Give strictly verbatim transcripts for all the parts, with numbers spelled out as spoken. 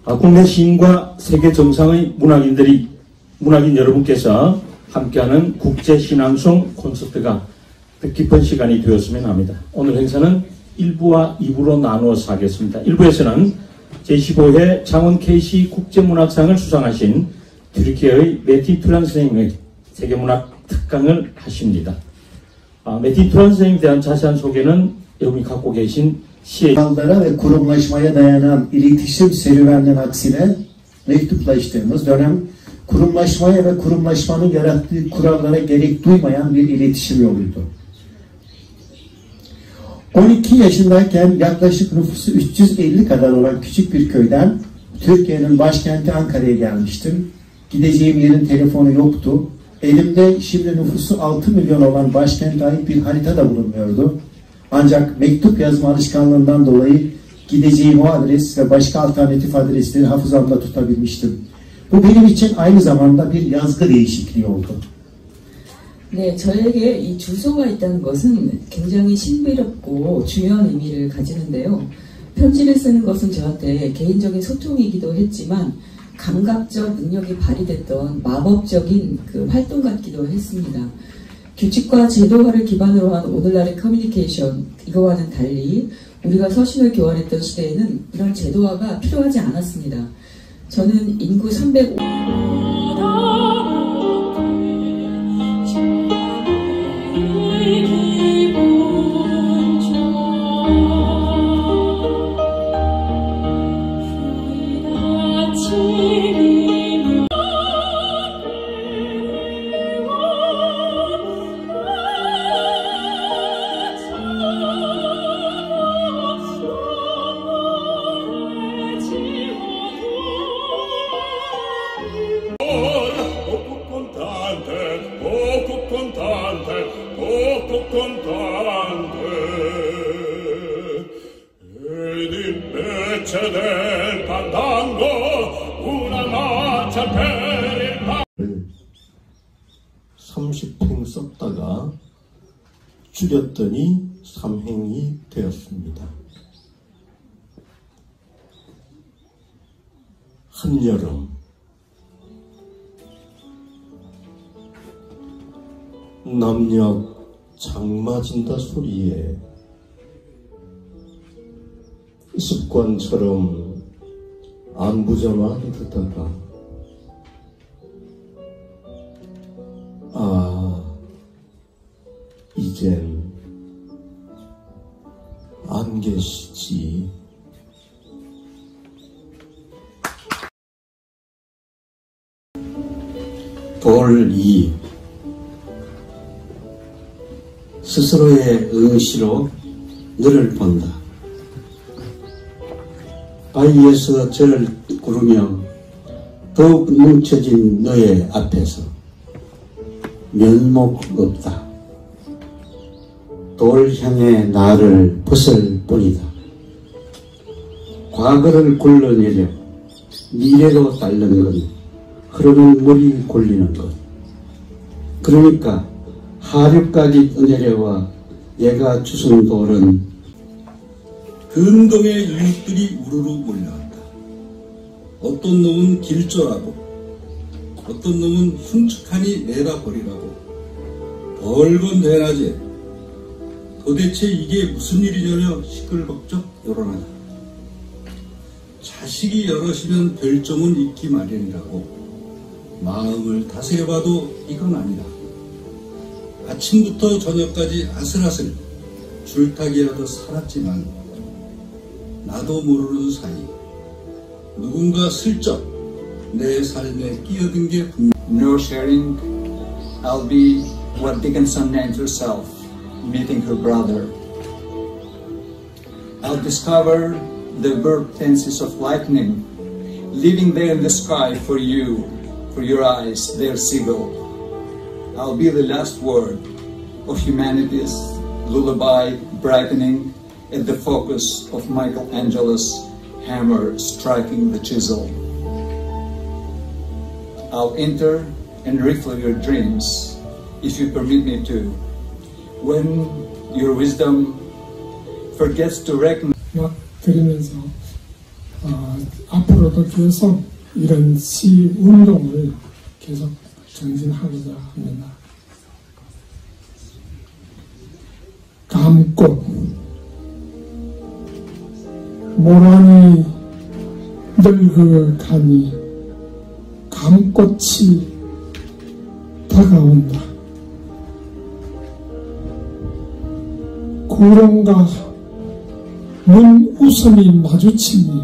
국내 시인과 세계 정상의 문학인들이, 문학인 여러분께서 함께하는 국제신앙송 콘서트가 뜻깊은 시간이 되었으면 합니다. 오늘 행사는 일 부와 이 부로 나누어서 하겠습니다. 일 부에서는 제십오 회 창원 케이씨 국제문학상을 수상하신 튀르키예의 메틴 투란 선생님의 세계문학 특강을 하십니다. 아, 메틴 투란 선생님에 대한 자세한 소개는 여러분이 갖고 계신 시의 kurallara ve kurumlaşmaya dayanan iletişim serüveninin aksine mektuplaştığımız dönem kurumlaşmaya ve kurumlaşmanın yarattığı kurallara gerek duymayan bir iletişim yoluydu. on iki yaşındayken yaklaşık nüfusu üç yüz elli kadar olan küçük bir köyden Türkiye'nin başkenti Ankara'ya gelmiştim. Gideceğim yerin telefonu yoktu. Elimde şimdi nüfusu altı milyon olan başkente ait bir harita da bulunmuyordu. Ancak mektup yazma alışkanlığından dolayı gideceğim o adres ve başka alternatif adresleri hafızamda tutabilmiştim. Bu benim için aynı zamanda bir yazgı değişikliği oldu. 네, 저에게 이 주소가 있다는 것은 굉장히 신비롭고 중요한 의미를 가지는데요. 편지를 쓰는 것은 저한테 개인적인 소통이기도 했지만 감각적 능력이 발휘됐던 마법적인 그 활동 같기도 했습니다. 규칙과 제도화를 기반으로 한 오늘날의 커뮤니케이션, 이거와는 달리 우리가 서신을 교환했던 시대에는 이런 제도화가 필요하지 않았습니다. 저는 인구 삼백오 삼십 행 썼다가 줄였더니 삼 행이 되었습니다. 한여름 남녘 장마진다 소리에 습관처럼 안부자만 듣다가 아, 이젠 안 계시지. 돌 이. 스스로의 응시로 너를 본다. 바위에서 저를 구르며 더욱 뭉쳐진 너의 앞에서 면목 없다. 돌 향해 나를 벗을 뿐이다. 과거를 굴러내려 미래로 따르는 건 흐르는 물이 골리는 것. 그러니까 하류까지 떠내려와 내가 주선 돌은 근동의 유닛들이 우르르 몰려왔다. 어떤 놈은 길조라고, 어떤 놈은 흉측하니 내다 버리라고. 벌건 대낮에 도대체 이게 무슨 일이냐며 시끌벅적 열어나다. 자식이 여럿이면 별점은 있기 마련이라고. 마음을 다스려봐도 이건 아니다. 아침부터 저녁까지 아슬아슬 줄타기라도 살았지만 나도 모르는 사이 누군가 슬쩍 내 삶에 끼어든 게 분명. No sharing, I'll be what Dickinson named herself, meeting her brother. I'll discover the verb tenses of lightning, living there in the sky for you, for your eyes, their seagull. I'll be the last word of humanity's lullaby brightening at the focus of Michelangelo's hammer striking the chisel. I'll enter and refill your dreams, if you permit me to. When your wisdom forgets to recognize 막 들으면서 어, 앞으로도 계속 이런 시 운동을 계속 전진하고자 합니다. 감꽃, 모란이 늙어가니 감꽃이 다가온다. 구름과 눈 웃음이 마주치니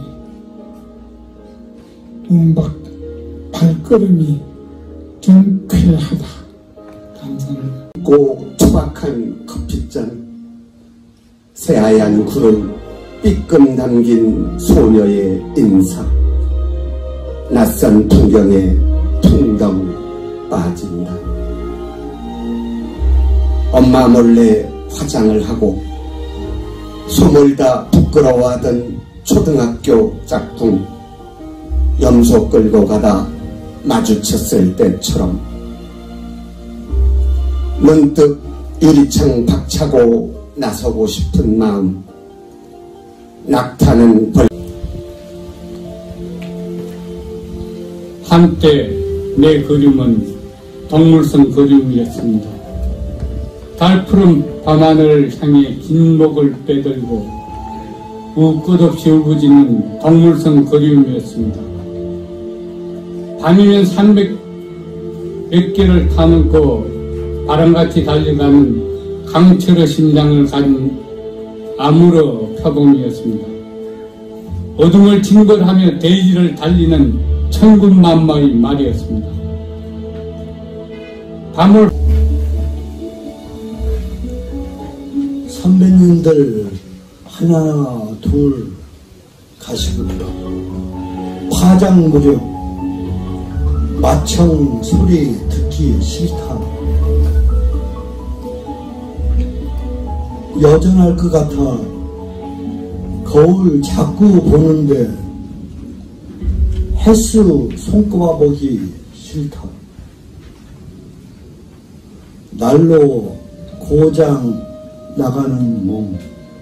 운박 발걸음이 경쾌하다. 감사합니다. 고 투박한 커피잔, 새하얀 구름, 삐끔 담긴 소녀의 인사, 낯선 풍경에 퉁덩 빠진다. 엄마 몰래 화장을 하고 소몰다 부끄러워하던 초등학교 짝꿍, 염소 끌고 가다 마주쳤을 때처럼 문득 유리창 박차고 나서고 싶은 마음, 낙타는 벌... 한때 내 그림은 동물성 그림이었습니다. 달푸른 밤하늘을 향해 긴 목을 빼들고 우 끝없이 울부짖는 동물성 그림이었습니다. 밤이면 산백 몇 개를 타놓고 바람같이 달려가는 강철의 심장을 가진 암울어 표범이었습니다. 어둠을 징벌하며 대지를 달리는 천군만마의 말이었습니다. 밤을 선배님들 하나 둘 가시군요. 화장 무렵 마청 소리 듣기 싫다. 여전할 것 같아. 거울 자꾸 보는데 횟수 손꼽아 보기 싫다. 날로 고장 나가는 몸,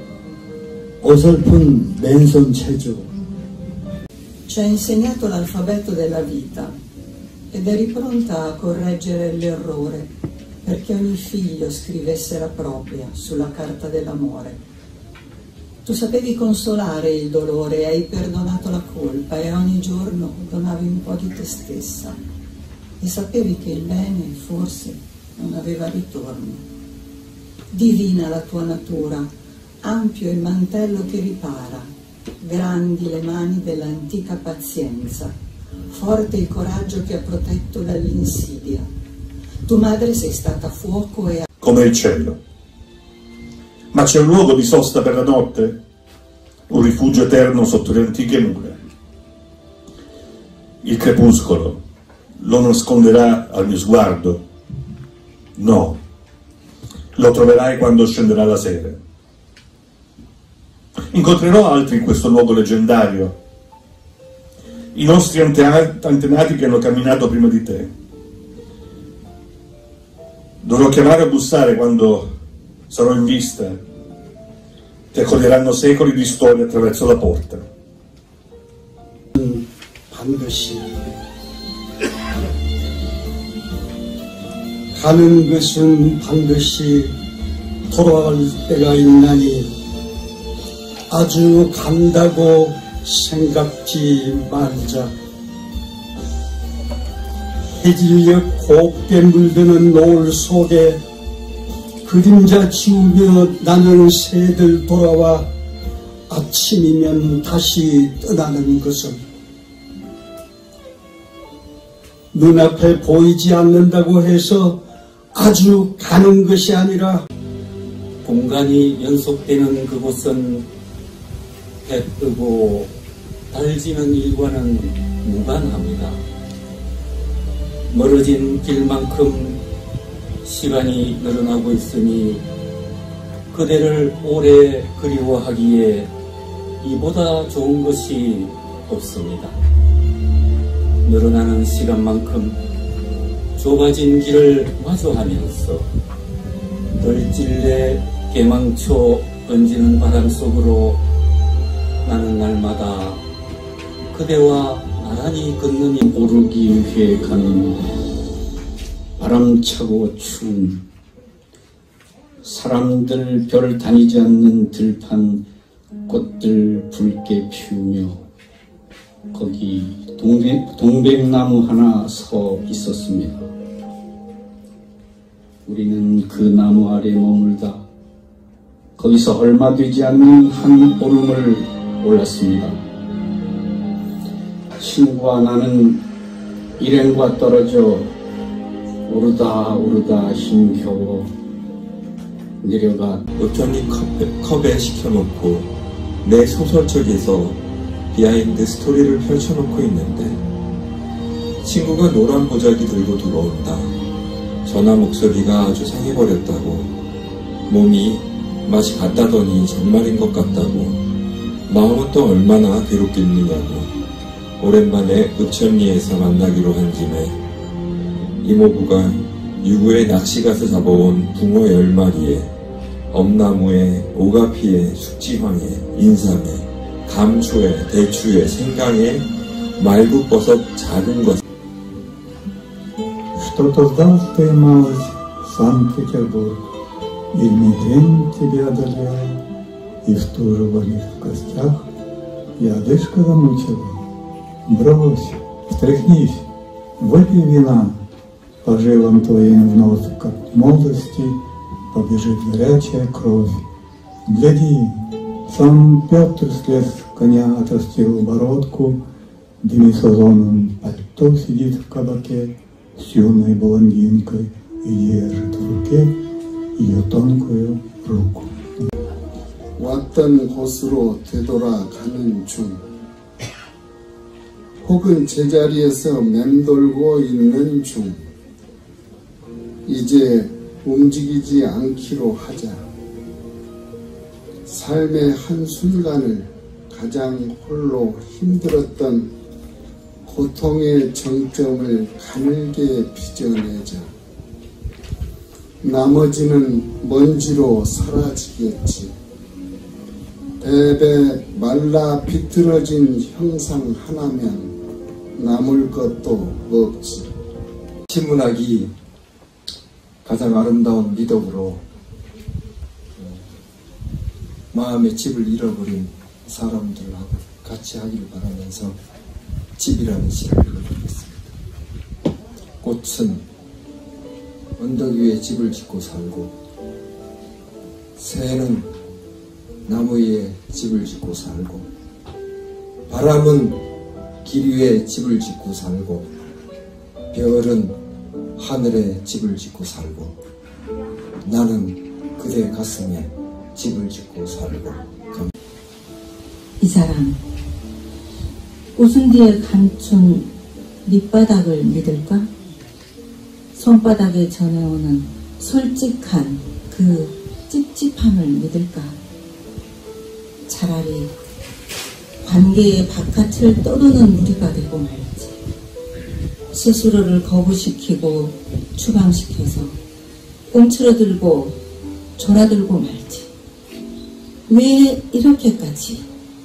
어설픈 맨손 체조. Ci ha insegnato l'alfabeto della vita ed eri pronta a correggere l'errore perché ogni figlio scrivesse la propria sulla carta dell'amore. Tu sapevi consolare il dolore, hai perdonato la colpa e ogni giorno donavi un po' di te stessa e sapevi che il bene forse non aveva ritorno. Divina la tua natura, ampio il mantello che ripara, grandi le mani dell'antica pazienza, forte il coraggio che ha protetto dall'insidia. Tua madre sei stata fuoco e... Come il cielo. Ma c'è un luogo di sosta per la notte? Un rifugio eterno sotto le antiche mura? Il crepuscolo lo nasconderà al mio sguardo? No. Lo troverai quando scenderà la sera. Incontrerò altri in questo luogo leggendario, i nostri antenati che hanno camminato prima di te. Dovrò chiamare o bussare quando sarò in vista. Ti accoglieranno secoli di storia attraverso la porta. 반드시 가는 것은 반드시 돌아갈 때가 있나니 아주 간다고 생각지 말자. 해질녘 곱게 물드는 노을 속에 그림자 지우며 나는 새들 돌아와 아침이면 다시 떠나는 것은 눈앞에 보이지 않는다고 해서 아주 가는 것이 아니라 공간이 연속되는 그곳은 해 뜨고 달 지는 일과는 무관합니다. 멀어진 길만큼 시간이 늘어나고 있으니 그대를 오래 그리워하기에 이보다 좋은 것이 없습니다. 늘어나는 시간만큼 좁아진 길을 마주하면서 널찔레 개망초 던지는 바람 속으로 나는 날마다 그대와 나란히 걷는 오르기 위해 가는 바람차고 추운 사람들 별 다니지 않는 들판 꽃들 붉게 피우며 거기 동백, 동백나무 하나 서 있었습니다. 우리는 그 나무 아래 머물다 거기서 얼마 되지 않는 한 오름을 올랐습니다. 친구와 나는 일행과 떨어져 오르다 오르다 힘겨워 내려가 우편이 컵에, 컵에 시켜놓고 내 소설책에서 비하인드 스토리를 펼쳐놓고 있는데 친구가 노란 보자기 들고 들어온다. 전화 목소리가 아주 상해버렸다고, 몸이 맛이 갔다더니 정말인 것 같다고, 마음은 또 얼마나 괴롭겠느냐고, 오랜만에 읍천리에서 만나기로 한 김에 이모부가 유구에 낚시가서 잡아온 붕어 열 마리에 엄나무에 오가피에 숙지황에 인삼에 감초에 대추에 생강에 말국버섯 작은 것. Что-то сдался малость Санкт-Петербург, и мигрень тебя одолела, и в ту же болит в костях, и одышка замучила. Брось, встряхнись, выпей вина, по жилам твоим вновь, как в молодости, побежит горячая кровь. Гляди, сам Петр слез с коня, отрастил бородку, демисезонным пальто сидит в кабаке с юной блондинкой и держит в руке ее тонкую руку. 왔던 곳으로 되돌아가는 중, 혹은 제자리에서 맴돌고 있는 중, 이제 움직이지 않기로 하자. 삶의 한순간을 가장 홀로 힘들었던 고통의 정점을 가늘게 빚어내자. 나머지는 먼지로 사라지겠지. 대배 말라 비틀어진 형상 하나면 남을 것도 없지. 신문학이 가장 아름다운 미덕으로 마음의 집을 잃어버린 사람들하고 같이 하기를 바라면서 집이라는 시를 읽어드리겠습니다. 꽃은 언덕 위에 집을 짓고 살고, 새는 나무 위에 집을 짓고 살고, 바람은 길 위에 집을 짓고 살고, 별은 하늘에 집을 짓고 살고, 나는 그대 가슴에 집을 짓고 살고. 이 사람 웃음 뒤에 감춘 밑바닥을 믿을까? 손바닥에 전해오는 솔직한 그 찝찝함을 믿을까? 차라리 관계의 바깥을 떠도는 무리가 되고 말지. 스스로를 거부시키고 추방시켜서 움츠러들고 졸아들고 말지. 왜 이렇게까지?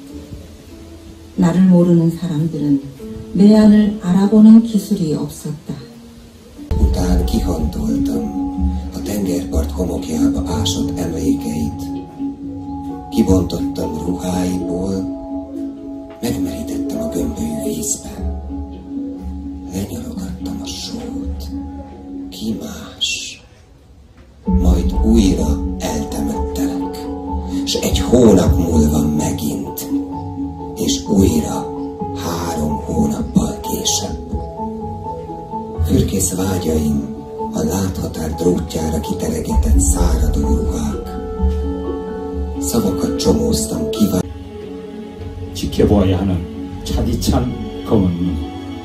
나를 모르는 사람들은 내 안을 알아보는 기술이 없었다. Után kihantoltam a tengerpart homokjába ásott emlékeit. Kibontottam ruháiból, megmerítettem a gömbölyű vízben. Lenyalogattam a sót. Ki más? Majd újra eltemettelek, s egy hónap múlva megint, és újra három hónappal később. Fürkész vágyaim a láthatár drótjára kiteregetett száradó ruhák. Szavakat csomóztam kíván. 지켜보아야 하는 차디찬 검은 눈.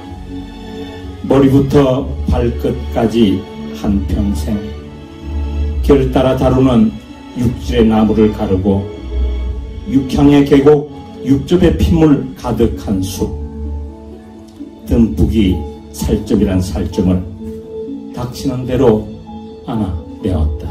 머리부터 발끝까지 한평생 결 따라 다루는 육질의 나무를 가르고 육향의 계곡 육접의 핏물 가득한 숲. 듬뿍이 살점이란 살점을 닥치는 대로 안아 메었다.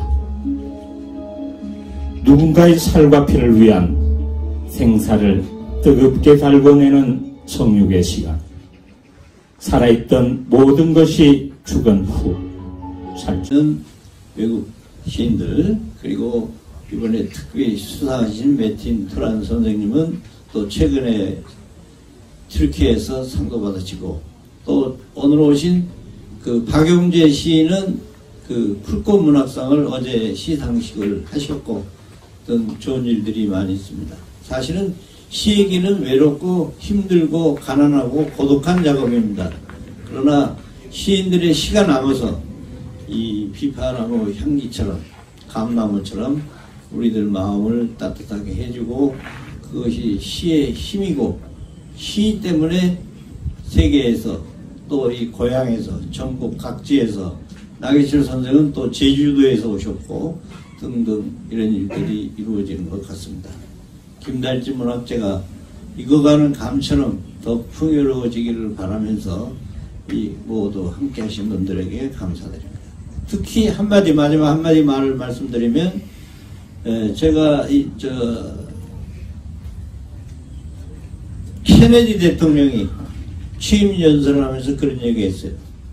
누군가의 살과 피를 위한 생사를 뜨겁게 달궈내는 성육의 시간. 살아있던 모든 것이 죽은 후 살는 외국 시인들, 그리고 이번에 특별히 수상하신 메틴 투란 선생님은 또 최근에 튀르키예에서 상도 받으시고, 또 오늘 오신 그 박용재 시인은 그 풀꽃 문학상을 어제 시상식을 하셨고, 어떤 좋은 일들이 많이 있습니다. 사실은 시 얘기는 외롭고 힘들고 가난하고 고독한 작업입니다. 그러나 시인들의 시가 남아서 이 비파나무 향기처럼, 감나무처럼 우리들 마음을 따뜻하게 해주고, 그것이 시의 힘이고, 시 때문에 세계에서 또 이 고향에서 전국 각지에서, 나계철 선생은 또 제주도에서 오셨고 등등 이런 일들이 이루어지는 것 같습니다. 김달진 문학제가 익어가는 감처럼 더 풍요로워지기를 바라면서 이 모두 함께 하신 분들에게 감사드립니다. 특히 한마디, 마지막 한마디 말을 말씀드리면, 에, 제가 이 저 케네디 대통령이 취임 연설을 하면서 그런 얘기했어요.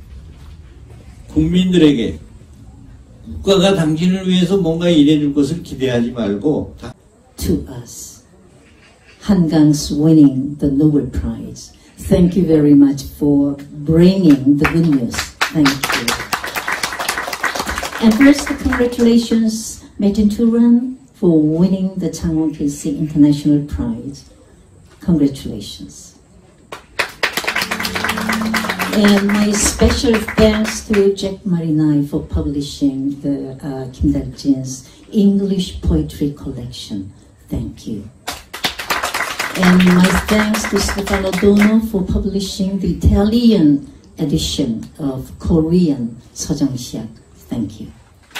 국민들에게 국가가 당신을 위해서 뭔가 일해줄 것을 기대하지 말고. To us, Hangang's winning the Nobel Prize. Thank you very much for bringing the good news. Thank you. And first, congratulations, Metin Turan, for winning the Changwon Casey International Prize. Congratulations. And my special thanks to Jack Marinai for publishing the uh, Kim Dal-jin's English poetry collection. Thank you. And my thanks to Stefano Dono for publishing the Italian edition of Korean 서정시약. Thank you.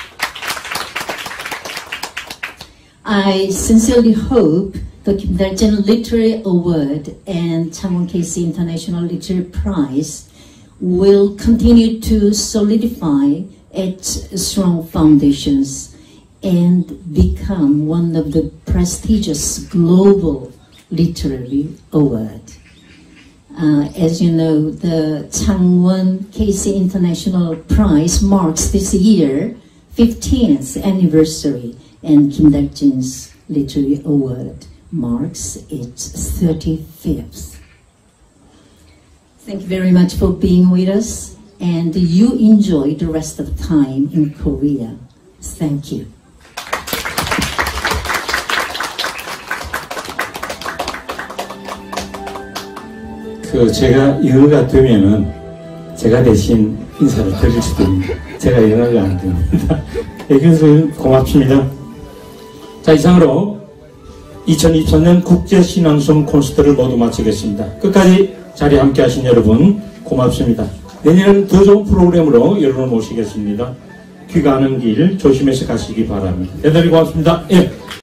I sincerely hope the Kim Dal-jin Literary Award and Changwon Casey International Literary Prize will continue to solidify its strong foundations and become one of the prestigious global literary award. Uh, as you know, the Changwon Casey International Prize marks this year fifteenth anniversary, and Kim Dal-jin's Literary Award marks its thirty-fifth. Thank you very much for being with us, and you enjoy the rest of the time in Korea. Thank you. 그 제가 영어가 되면은 제가 대신 인사를 드릴 수도 있습니다. 제가 영어가 안 됩니다. 그래서 고맙습니다. 자, 이상으로 이천이십삼 년 국제신앙송 콘서트를 모두 마치겠습니다. 끝까지 자리 함께 하신 여러분 고맙습니다. 내년은 더 좋은 프로그램으로 여러분을 모시겠습니다. 귀가하는 길 조심해서 가시기 바랍니다. 대단히 고맙습니다. 예.